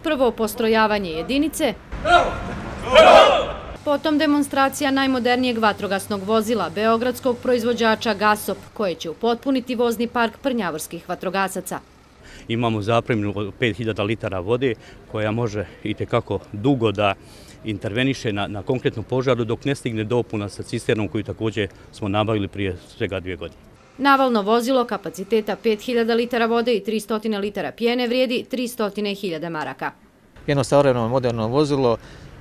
Prvo postrojavanje jedinice, potom demonstracija najmodernijeg vatrogasnog vozila beogradskog proizvođača Gasop, koje će upotpuniti vozni park prnjavorskih vatrogasaca. Imamo zapremnu 5000 litara vode koja može itekako dugo da interveniše na konkretnu požaru dok ne stigne dopuna sa cisternom koju također smo nabavili prije svega 2 godine. Navalno vozilo kapaciteta 5000 litara vode i 300 litara pjene vrijedi 300.000 maraka. Jedno savremeno moderno vozilo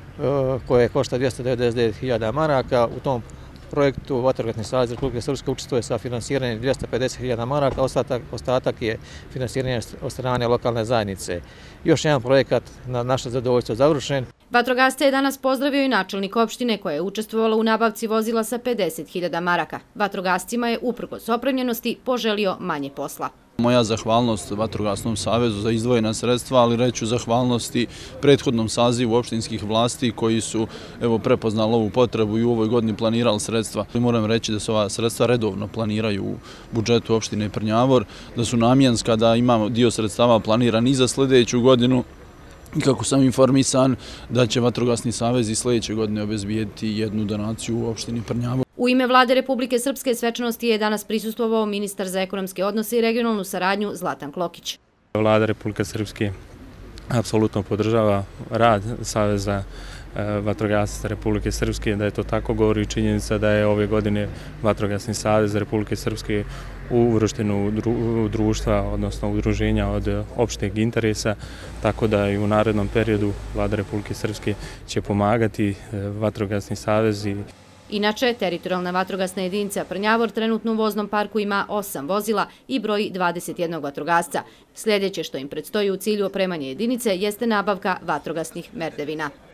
koje košta 299.000 maraka. U tom projektu Vatrogasni savez Republike Srpske učestvuje sa finansiranjem 250.000 maraka, ostatak je finansiranje od strane lokalne zajednice. Još jedan projekat na naše zadovoljstvo završen. Vatrogasce je danas pozdravio i načelnik opštine koja je učestvovala u nabavci vozila sa 50.000 maraka. Vatrogascima je uprkos opremljenosti poželio manje posla. Moja zahvalnost Vatrogasnom savezu za izdvojena sredstva, ali reću zahvalnosti prethodnom sazivu opštinskih vlasti koji su prepoznali ovu potrebu i u ovoj godini planirali sredstva. Moram reći da se ova sredstva redovno planiraju u budžetu opštine Prnjavor, da su namjenska, da imamo dio sredstava planiran i za sljedeću godinu. I kako sam informisan da će Vatrogasni savez i sljedeće godine obezbijeti jednu donaciju u opštini Prnjavor. U ime Vlade Republike Srpske svečanosti je danas prisustvovao ministar za ekonomske odnose i regionalnu saradnju Zlatan Klokić. Vlada Republike Srpske apsolutno podržava rad Saveza vatrogasaca Republike Srpske, da je to tako govori i činjenica da je ove godine Vatrogasni savez Republike Srpske uvršten u društva, odnosno udruženja od opšteg interesa, tako da i u narednom periodu Vlada Republike Srpske će pomagati Vatrogasni savez. Inače, teritorijalna vatrogasna jedinica Prnjavor trenutno u voznom parku ima 8 vozila i broji 21 vatrogasca. Sljedeće što im predstoji u cilju opremanja jedinice jeste nabavka vatrogasnih merdevina.